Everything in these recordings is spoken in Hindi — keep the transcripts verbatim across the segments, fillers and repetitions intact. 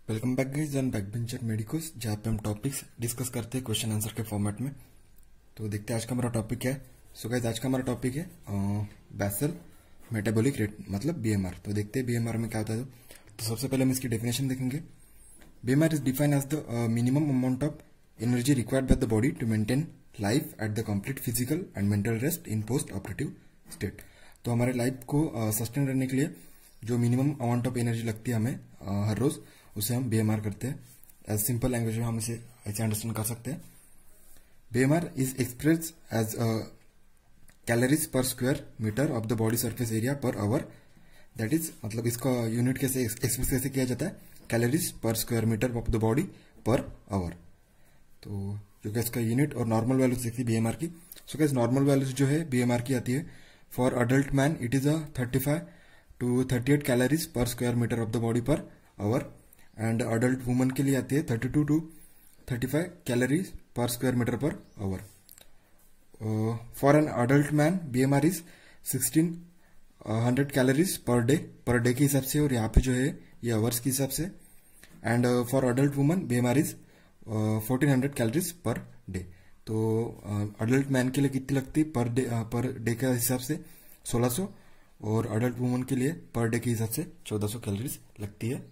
Welcome back guys on backbencher medicos, जहाँ पे हम टॉपिक्स डिस्कस करते हैं क्वेश्चन आंसर के फॉर्मेट में। तो देखते हैं आज का हमारा टॉपिक क्या है। सो गाइस आज का हमारा टॉपिक है बेसल मेटाबॉलिक रेट, मतलब बीएमआर। तो देखते हैं बीएमआर में क्या होता है। तो सबसे पहले हम इसकी डेफिनेशन देखेंगे। BMR is defined as the minimum amount of energy required by the body to maintain life at the complete physical and mental rest in post operative state. तो हमारे लाइफ को सस्टेन करने के लिए जो मिनिमम अमाउंट ऑफ एनर्जी लगती है हमें uh, हर रोज, उसे हम बीएमआर करते हैं। एज सिंपल लैंग्वेज में हम इसे ऐसे अंडरस्टैंड कर सकते हैं। BMR is express as calories per square meter of the body surface area per hour. That is मतलब इसका यूनिट कैसे एक्सप्रेस कैसे किया जाता है, calories per square meter of the body per hour. तो जो कि इसका यूनिट और नॉर्मल वैल्यूज देखती है बीएमआर की। सो कैसे नॉर्मल वैल्यूज जो है बीएमआर की आती है for adult man it is a thirty five to thirty eight calories per square meter of the body per hour, and adult woman के लिए आती है thirty two to thirty five calories per square meter per hour. For an adult man BMR is sixteen hundred calories per day per day के हिसाब से, और यहाँ पे जो है ये आवर्स के हिसाब से। And for adult woman BMR is fourteen hundred calories per day. तो अडल्ट uh, मैन के लिए कितनी लगती है पर डे पर डे के हिसाब से सोलह सौ, और अडल्ट वुमन के लिए पर डे के हिसाब से चौदह सौ कैलोरीज लगती है।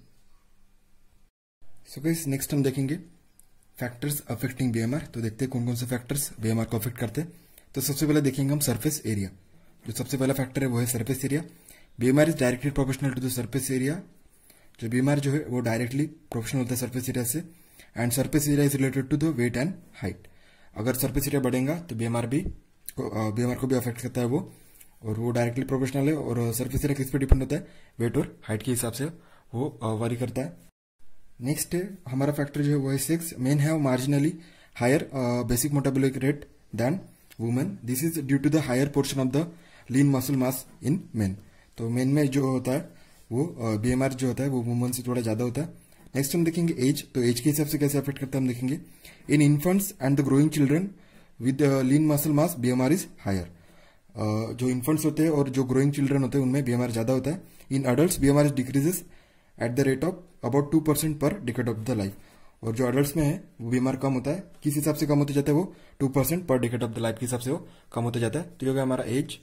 सो गाइस नेक्स्ट हम देखेंगे फैक्टर्स अफेक्टिंग बीएमआर। तो देखते हैं कौन कौन से फैक्टर्स बीएमआर को अफेक्ट करते हैं। तो सबसे पहले देखेंगे हम सरफेस एरिया। जो सबसे पहला फैक्टर है वो है surface area. BMR is directly proportional to the surface area. जो बीएमआर जो है वो डायरेक्टली प्रोपोर्शनल होता है सरफेस एरिया से, and surface area is related to the weight and height. अगर सरफेस एरिया बढ़ेगा तो बीएमआर भी बीएमआर को भी अफेक्ट करता है वो, और वो डायरेक्टली प्रोपोर्शनल है। और सरफेस एरिया किस पे डिपेंड होता है, वेट और हाइट के हिसाब से वो वारी करता है। नेक्स्ट हमारा फैक्टर जो है वो है sex. Men have marginally higher basic metabolic rate than women. This is due to the higher portion of the lean muscle mass in men. तो मेन में जो होता है वो बीएमआर uh, जो होता है वो वुमेन से थोड़ा ज्यादा होता है। नेक्स्ट हम देखेंगे एज। तो एज के हिसाब से कैसे अफेक्ट करता है हम देखेंगे। In infants and the growing children with lean muscle mass BMR is higher. जो इन्फेंट्स होते हैं और जो ग्रोइंग चिल्ड्रन होते हैं उनमें बीएमआर ज्यादा होता है। In adult BMR is decreases at the rate of about two percent per decade of the life. और जो अडल्ट में है वो बीएमआर कम होता है, किस हिसाब से कम होते जाता है वो two percent per decade of the life के हिसाब से वो कम होते जाता है। तो ये हो गया हमारा एज।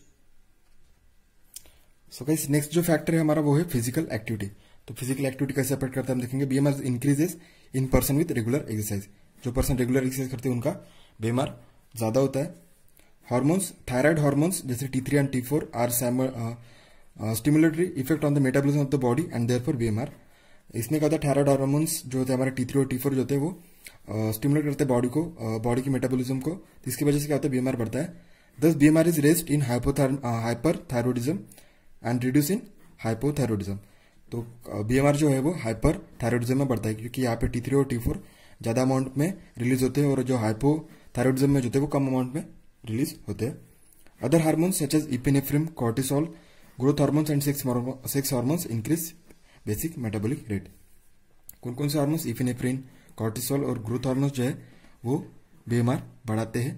सो गाइस नेक्स्ट जो फैक्टर है हमारा वो है फिजिकल एक्टिविटी। तो फिजिकल एक्टिविटी कैसे अफेक्ट करता है हम देखेंगे। BMR increases in person with regular exercise. जो पर्सन रेगुलर एक्सरसाइज करते हैं उनका बीएमआर ज्यादा होता है। हार्मोन्स, थायराइड हार्मोन्स जैसे T three and T four are stimulatory effect on the metabolism of the body and therefore BMR. इसमें क्या होता है, थायराइड हार्मोन्स जो होते हैं हमारे टी थ्री और टी फोर जो होते हैं वो स्टिमुलेट करते हैं बॉडी को, बॉडी की मेटाबॉलिज्म को। इसकी वजह से क्या होता है, बीएमआर बढ़ता है। Thus BMR is raised in hyperthyroidism and reduce in hypothyroidism. तो बीएमआर जो है वो हाइपर थायरोडिज्म में बढ़ता है, क्योंकि यहाँ पे टी थ्री और टी फोर ज्यादा अमाउंट में रिलीज होते हैं, और जो हाइपोथायरोडिज्म में जो होते हैं वो कम अमाउंट में रिलीज होते हैं। Other hormones such as epinephrine, cortisol, growth hormones and sex hormones increase basic metabolic rate. कौन कौन से हार्मोन्स, इपिनेफ्रिन, कॉर्टिसोल और ग्रोथ हार्मोन्स जो है वो बीएमआर बढ़ाते हैं।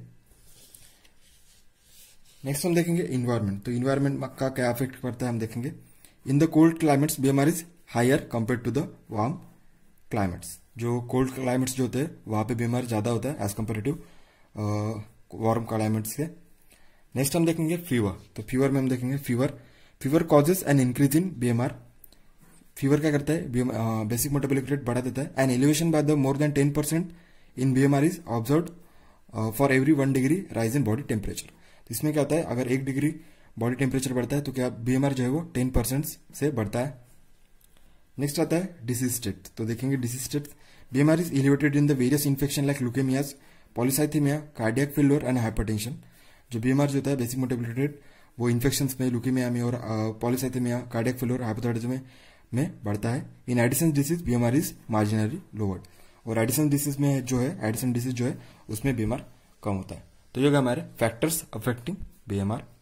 नेक्स्ट हम देखेंगे इन्वायरमेंट। तो इन्वायरमेंट का क्या अफेक्ट करता है हम देखेंगे। In the cold climates BMR is higher compare to the warm climates. जो कोल्ड क्लाइमेट्स जो होते हैं वहां पे बीएमआर ज्यादा होता है एज कंपेरेटिव वार्म क्लाइमेट्स के। नेक्स्ट हम देखेंगे फीवर। तो फीवर में हम देखेंगे fever fever causes an increase in BMR. Fever क्या करता है, बेसिक मेटाबॉलिक रेट बढ़ा देता है। An elevation by the more than ten percent in BMR is observe for every one degree rise in body temperature. इसमें क्या होता है, अगर एक डिग्री बॉडी टेम्परेचर बढ़ता है तो क्या बीएमआर जो है वो टेन परसेंट से बढ़ता है। नेक्स्ट आता है डिसीज स्टेट। तो देखेंगे disease state. BMR is elevated in the various infection like leukemias, polycythemia, cardiac failure and hypertension. जो बीएमआर जो होता है बेसिक मेटाबॉलिक रेट वो इन्फेक्शन में, ल्यूकेमिया में और पॉलीसाइथेमिया, कार्डियक फेल्योर, हाइपोथायरॉयडिज्म में में बढ़ता है। In Addison disease BMR is marginally lowered. और एडिसन डिसीज में जो है एडिसन डिसीज जो है उसमें बीएमआर कम होता है। तो ये हमारे फैक्टर्स अफेक्टिंग बीएमआर।